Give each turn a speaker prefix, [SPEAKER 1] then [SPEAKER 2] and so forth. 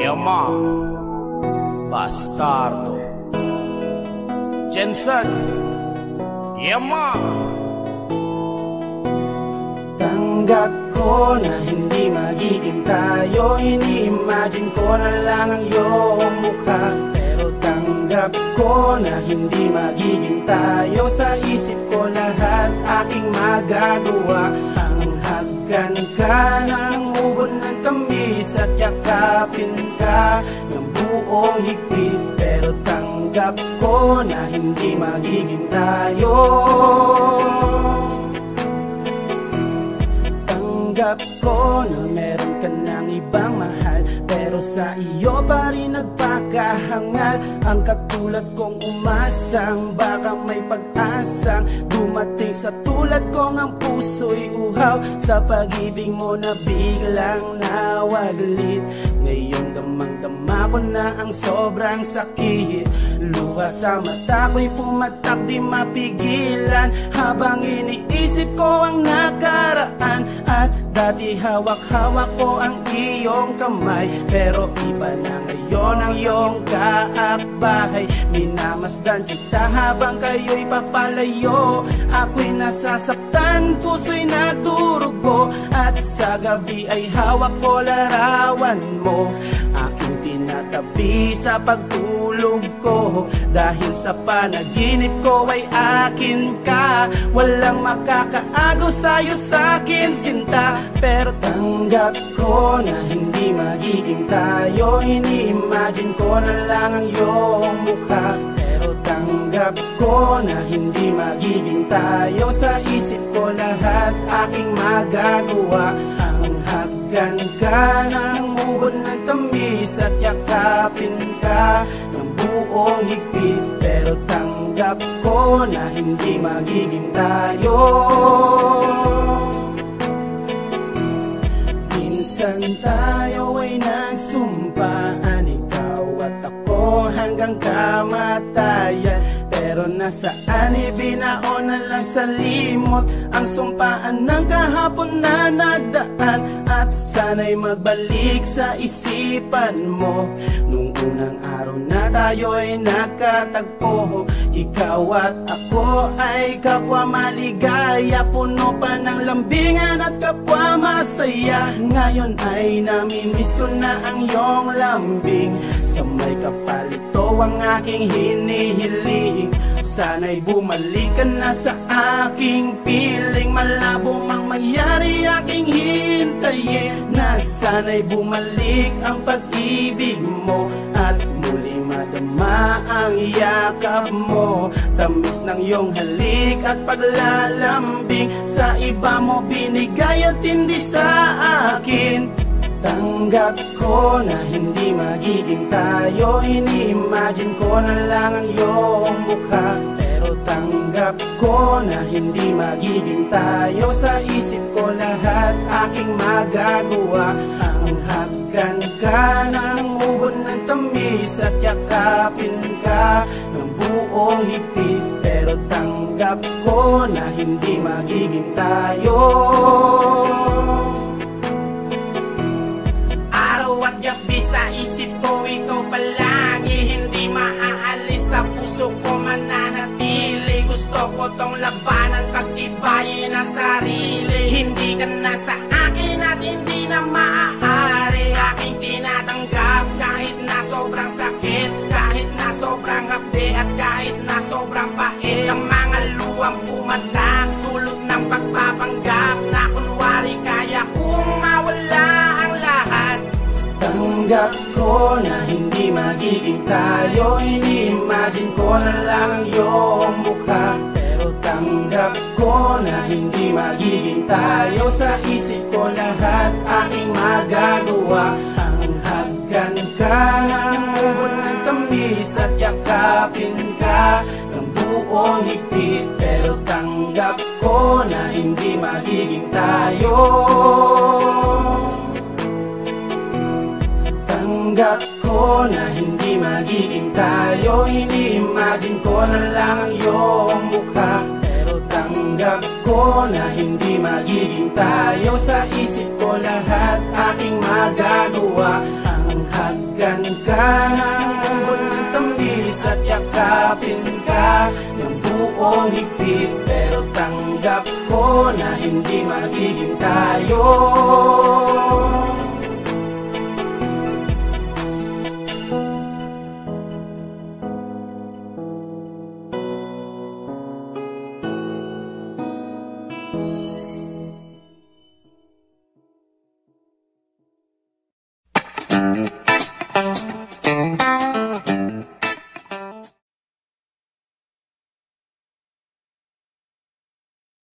[SPEAKER 1] Yama, Bastardo, Jensen, Yama.
[SPEAKER 2] Tanggap ko na hindi magiging tayo, ini-imagine ko na lang ang iyong mukha. Pero tanggap ko na hindi magiging tayo, sa isip ko lahat aking magagawa. Ang haggan ka ng ubod ng tamis at yakapin ka ng buong higpit. Pero tanggap ko na hindi magiging tayo. Tanggap ko na meron ka ng ibang mahal, pero sa iyo pa rin nagpakahangal. Ang katulad kong umasang baka may pag-asang dumating sa tulad kong ang puso'y uhaw. Sa pag-ibig mo na biglang nawaglit, ngayong damang-dama ko na ang sobrang sakit. Luha sa mata ko'y pumatak di mapigilan, habang iniisip ko ang nakaraan. At dati hawak-hawak ko ang iyong kamay, pero iba na ngayon ang iyong kaakbahay. Minamasdan kita habang kayo'y papalayo, ako'y nasasaktan, puso'y nagdurugo. At sa gabi ay hawak ko larawan mo, aking tinatabi sa pagtulog ko. Dahil sa panaginip ko ay akin ka, walang makakaagaw sa'yo sa'kin sinta. Pero tanggap ko na hindi magiging tayo, ini-imagine ko na lang ang iyong mukha. Pero tanggap ko na hindi magiging tayo, sa isip ko lahat aking magagawa. Ang haggan ka ng ubod ng tamis at yakapin ka ng buong higpit. Pero tanggap ko na hindi magiging tayo. Minsan tayo ay nagsumpaan, ikaw at ako hanggang kamatayan. Pero nasaan ibinaon na lang sa limot ang sumpaan ng kahapon na nagdaan. At sana'y magbalik sa isipan mo nung unang araw na tayo'y nakatagpo. Ikaw at ako ay kapwa maligaya, puno pa ng lambingan at kapwa masaya. Ngayon ay namimiss ko na ang iyong lambing, sa may kapalito ang aking hinihiling. Sana'y bumalik ka na sa aking piling, malabo mang mangyari aking hintayin. Na sana'y bumalik ang pag-ibig mo at muli madama ang yakap mo. Tamis ng iyong halik at paglalambing, sa iba mo binigay at hindi sa akin. Tanggap ko na hindi magiging tayo, ini-imagine ko na lang ang iyong mukha. Pero tanggap ko na hindi magiging tayo, sa isip ko lahat aking magagawa. Ang haggan ka ng ubod ng tamis at yakapin ka ng buong higpit. Pero tanggap ko na hindi magiging tayo.
[SPEAKER 3] Sa isip ko ikaw palagi, hindi maaalis, sa puso ko mananatili. Gusto ko tong labanan, pagtibayin ang sarili. Hindi ka na sa akin at hindi na maaari aking tinatanggap, kahit na sobrang sakit, kahit na sobrang hapde at kahit na sobrang pait. Ang mga luwang pumatak, dulot ng pagpapanggap na kunwari kaya kung mawala ang lahat.
[SPEAKER 2] Tanggap ko na hindi magiging tayo, ini-imagine ko na lang ang iyong mukha. Pero tanggap ko na hindi magiging tayo, sa isip ko lahat aking magagawa. Ang haggan ka ng ubod ng tamis at yakapin ka ng buong higpit. Pero tanggap ko na hindi magiging tayo. Tanggap ko na hindi magiging tayo, ini-imagine ko na lang ang iyong mukha. Pero tanggap ko na hindi magiging tayo, sa isip ko lahat aking magagawa. Ang haggan yakapin ka ng buong higpit. Pero tanggap ko na hindi magiging tayo.